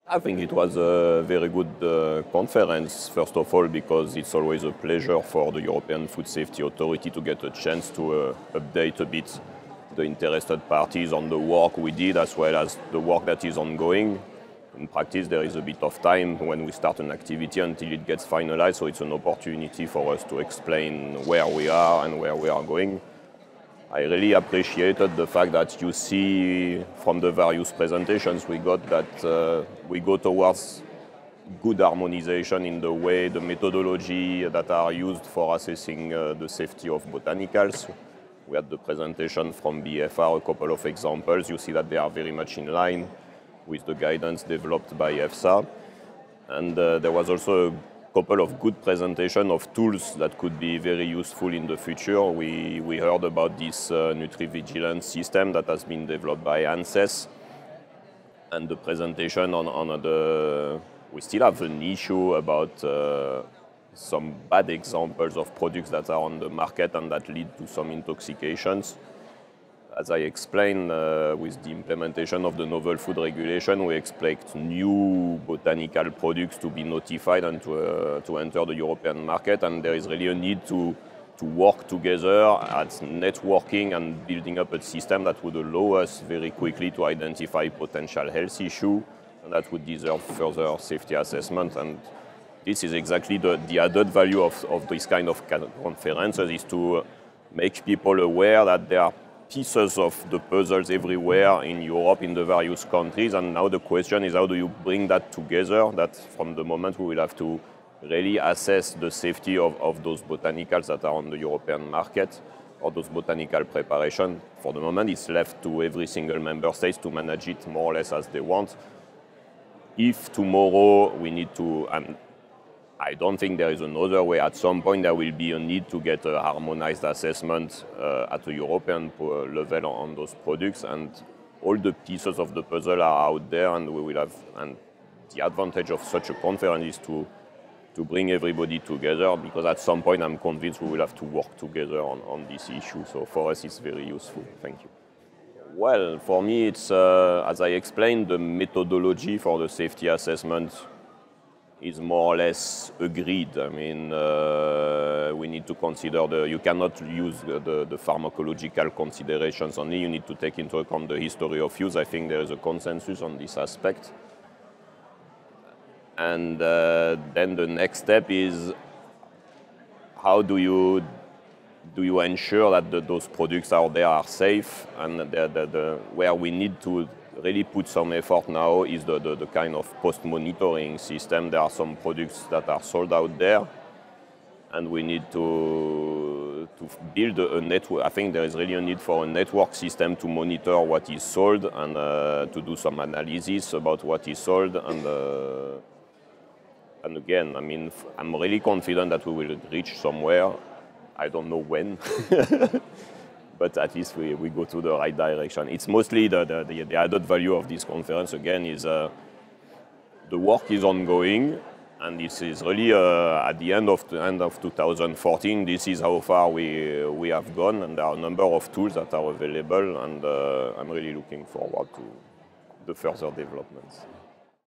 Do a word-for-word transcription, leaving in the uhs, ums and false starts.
I think it was a very good uh, conference, first of all, because it's always a pleasure for the European Food Safety Authority to get a chance to uh, update a bit the interested parties on the work we did as well as the work that is ongoing. In practice, there is a bit of time when we start an activity until it gets finalized, so it's an opportunity for us to explain where we are and where we are going. I really appreciated the fact that you see from the various presentations we got that uh, we go towards good harmonization in the way, the methodology that are used for assessing uh, the safety of botanicals. We had the presentation from B F R, a couple of examples. You see that they are very much in line with the guidance developed by EFSA. And uh, there was also a couple of good presentations of tools that could be very useful in the future. We, we heard about this uh, NutriVigilance system that has been developed by ANSES. And the presentation on, on the, we still have an issue about uh, some bad examples of products that are on the market and that lead to some intoxications. As I explained, uh, with the implementation of the novel food regulation, we expect new botanical products to be notified and to, uh, to enter the European market. And there is really a need to, to work together at networking and building up a system that would allow us very quickly to identify potential health issues and that would deserve further safety assessment. And this is exactly the, the added value of, of this kind of conferences, is to make people aware that there are pieces of the puzzles everywhere in Europe, in the various countries, and now the question is how do you bring that together, that from the moment we will have to really assess the safety of, of those botanicals that are on the European market, or those botanical preparations. For the moment, it's left to every single member state to manage it more or less as they want. If tomorrow we need to, and I don't think there is another way. At some point, there will be a need to get a harmonized assessment uh, at a European level on those products, and all the pieces of the puzzle are out there, and we will have. And the advantage of such a conference is to to bring everybody together, because at some point, I'm convinced we will have to work together on, on this issue. So for us, it's very useful. Thank you. Well, for me, it's uh, as I explained, the methodology for the safety assessment is more or less agreed. I mean, uh, we need to consider the, you cannot use the, the, the pharmacological considerations only, you need to take into account the history of use. I think there is a consensus on this aspect. And uh, then the next step is, how do you, do you ensure that the, those products out there are safe, and the, the, the, where we need to really put some effort now is the, the, the kind of post-monitoring system. There are some products that are sold out there, and we need to, to build a network. I think there is really a need for a network system to monitor what is sold and uh, to do some analysis about what is sold. And, uh, and again, I mean, I'm really confident that we will reach somewhere. I don't know when. But at least we, we go to the right direction. It's mostly the, the, the, the added value of this conference, again, is uh, the work is ongoing, and this is really uh, at the end of the end of two thousand fourteen, this is how far we, we have gone, and there are a number of tools that are available, and uh, I'm really looking forward to the further developments.